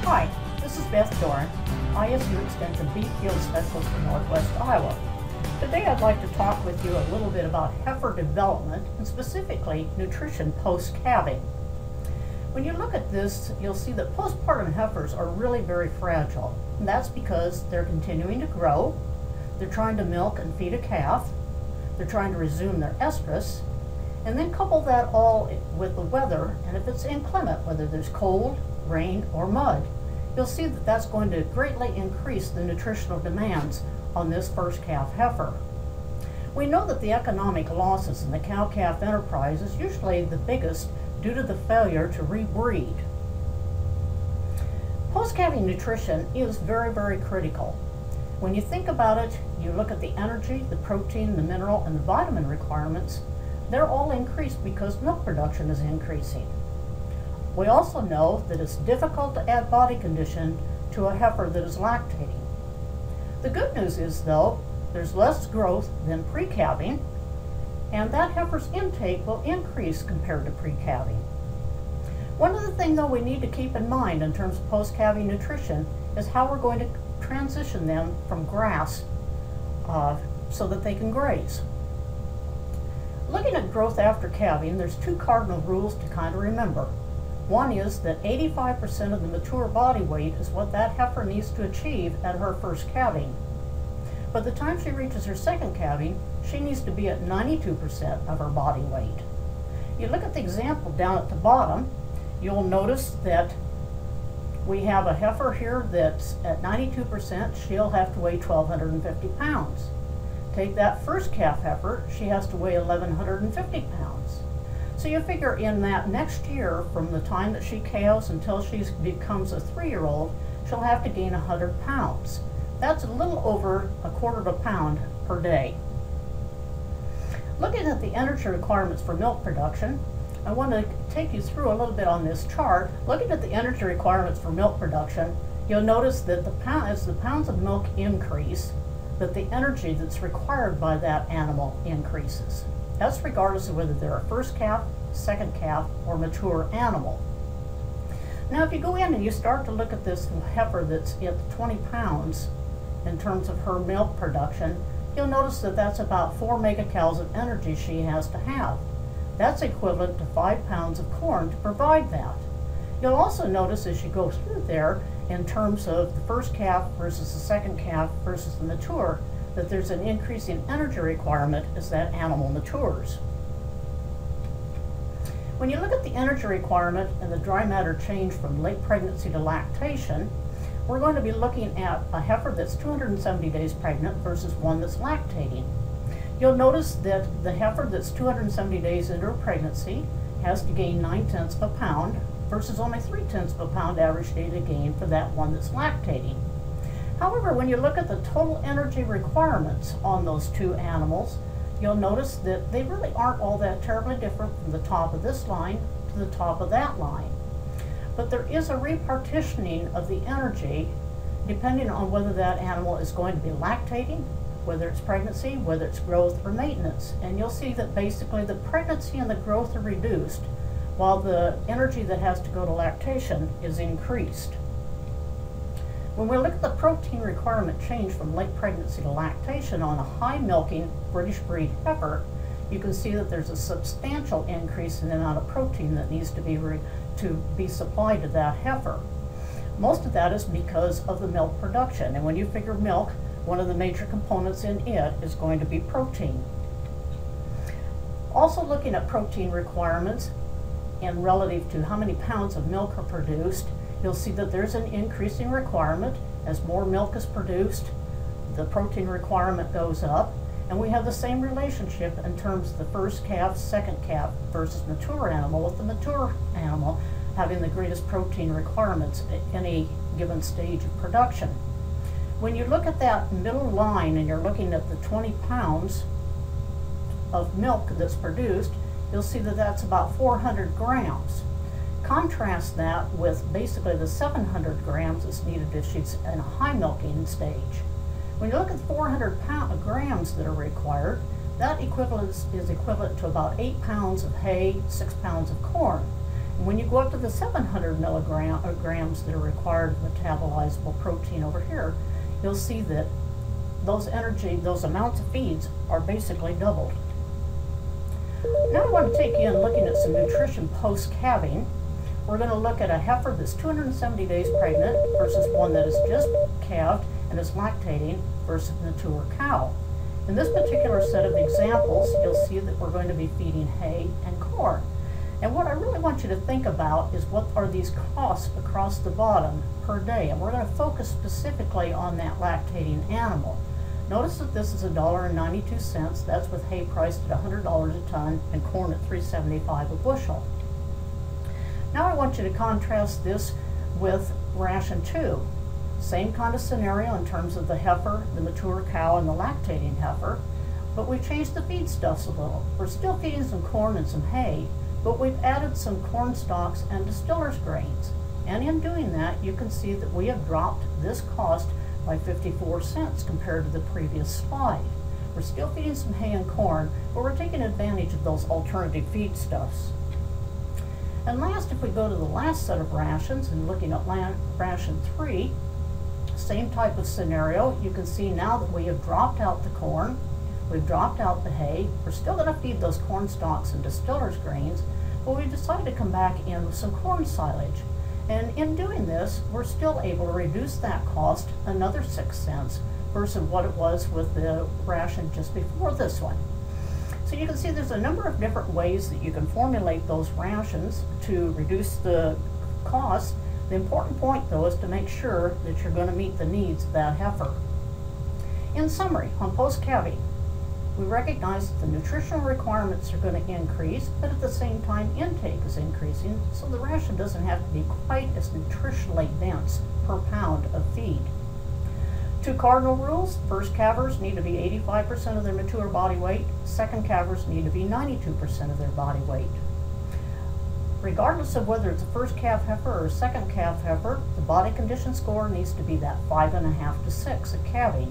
Hi, this is Beth Doran, ISU Extension Beef Field Specialist for Northwest Iowa. Today I'd like to talk with you a little bit about heifer development and specifically nutrition post-calving. When you look at this, you'll see that postpartum heifers are really very fragile. And that's because they're continuing to grow, they're trying to milk and feed a calf, they're trying to resume their estrus, and then couple that all with the weather, and if it's inclement, whether there's cold, rain, or mud, you'll see that that's going to greatly increase the nutritional demands on this first calf heifer. We know that the economic losses in the cow-calf enterprise is usually the biggest due to the failure to rebreed. Post-calving nutrition is very, very critical. When you think about it, you look at the energy, the protein, the mineral, and the vitamin requirements, they're all increased because milk production is increasing. We also know that it's difficult to add body condition to a heifer that is lactating. The good news is, though, there's less growth than pre-calving, and that heifer's intake will increase compared to pre-calving. One other thing, though, we need to keep in mind in terms of post-calving nutrition is how we're going to transition them from grass so that they can graze. Looking at growth after calving, there's two cardinal rules to kind of remember. One is that 85% of the mature body weight is what that heifer needs to achieve at her first calving. By the time she reaches her second calving, she needs to be at 92% of her body weight. You look at the example down at the bottom, you'll notice that we have a heifer here that's at 92%, she'll have to weigh 1,250 pounds. Take that first calf heifer, she has to weigh 1,150 pounds. So you figure in that next year, from the time that she calves until she becomes a 3-year-old, she'll have to gain 100 pounds. That's a little over a quarter of a pound per day. Looking at the energy requirements for milk production, I want to take you through a little bit on this chart. Looking at the energy requirements for milk production, you'll notice that as the pounds of milk increase, that the energy that's required by that animal increases. That's regardless of whether they're a first calf, second calf, or mature animal. Now if you go in and you start to look at this heifer that's at 20 pounds in terms of her milk production, you'll notice that that's about 4 megacals of energy she has to have. That's equivalent to 5 pounds of corn to provide that. You'll also notice as you go through there, in terms of the first calf versus the second calf versus the mature, that there's an increase in energy requirement as that animal matures. When you look at the energy requirement and the dry matter change from late pregnancy to lactation, we're going to be looking at a heifer that's 270 days pregnant versus one that's lactating. You'll notice that the heifer that's 270 days into her pregnancy has to gain 9/10 of a pound versus only 3/10 of a pound average daily gain for that one that's lactating. However, when you look at the total energy requirements on those two animals, you'll notice that they really aren't all that terribly different from the top of this line to the top of that line. But there is a repartitioning of the energy depending on whether that animal is going to be lactating, whether it's pregnancy, whether it's growth or maintenance. And you'll see that basically the pregnancy and the growth are reduced while the energy that has to go to lactation is increased. When we look at the protein requirement change from late pregnancy to lactation on a high milking British breed heifer, you can see that there's a substantial increase in the amount of protein that needs to be supplied to that heifer. Most of that is because of the milk production, and when you figure milk, one of the major components in it is going to be protein. Also looking at protein requirements and relative to how many pounds of milk are produced, you'll see that there's an increasing requirement. As more milk is produced, the protein requirement goes up, and we have the same relationship in terms of the first calf, second calf versus mature animal, with the mature animal having the greatest protein requirements at any given stage of production. When you look at that middle line and you're looking at the 20 pounds of milk that's produced, you'll see that that's about 400 grams. Contrast that with basically the 700 grams that's needed if she's in a high milking stage. When you look at 400 grams that are required, that is equivalent to about 8 pounds of hay, 6 pounds of corn. When you go up to the 700 grams that are required of metabolizable protein over here, you'll see that those amounts of feeds are basically doubled. Now I want to take you in looking at some nutrition post-calving. We're going to look at a heifer that's 270 days pregnant versus one that is just calved and is lactating versus a mature cow. In this particular set of examples, you'll see that we're going to be feeding hay and corn. And what I really want you to think about is what are these costs across the bottom per day. And we're going to focus specifically on that lactating animal. Notice that this is $1.92. That's with hay priced at $100 a ton and corn at $3.75 a bushel. Now I want you to contrast this with ration 2. Same kind of scenario in terms of the heifer, the mature cow, and the lactating heifer, but we've changed the feedstuffs a little. We're still feeding some corn and some hay, but we've added some corn stalks and distiller's grains. And in doing that, you can see that we have dropped this cost by 54 cents compared to the previous slide. We're still feeding some hay and corn, but we're taking advantage of those alternative feedstuffs. And last, if we go to the last set of rations and looking at ration 3, same type of scenario. You can see now that we have dropped out the corn, we've dropped out the hay. We're still going to feed those corn stalks and distiller's grains, but we decided to come back in with some corn silage. And in doing this, we're still able to reduce that cost another 6 cents versus what it was with the ration just before this one. So you can see there's a number of different ways that you can formulate those rations to reduce the cost. The important point, though, is to make sure that you're going to meet the needs of that heifer. In summary, on post-calving, we recognize that the nutritional requirements are going to increase, but at the same time, intake is increasing, so the ration doesn't have to be quite as nutritionally dense per pound of feed. 2 cardinal rules: first calvers need to be 85% of their mature body weight, second calvers need to be 92% of their body weight. Regardless of whether it's a first calf heifer or a second calf heifer, the body condition score needs to be that 5.5 to 6 at calving.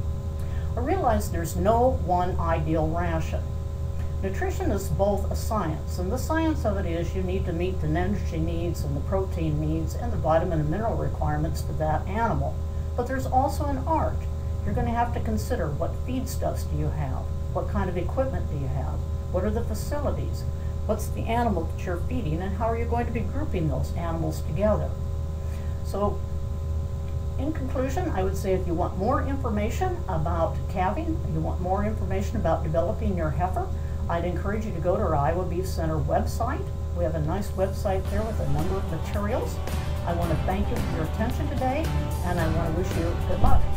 I realize there's no one ideal ration. Nutrition is both a science, and the science of it is you need to meet the energy needs and the protein needs and the vitamin and mineral requirements for that animal. But there's also an art. You're going to have to consider what feedstuffs do you have, what kind of equipment do you have, what are the facilities, what's the animal that you're feeding, and how are you going to be grouping those animals together. So in conclusion, I would say if you want more information about calving, you want more information about developing your heifer, I'd encourage you to go to our Iowa Beef Center website. We have a nice website there with a number of materials. I want to thank you for your attention today, and I want to wish you good luck.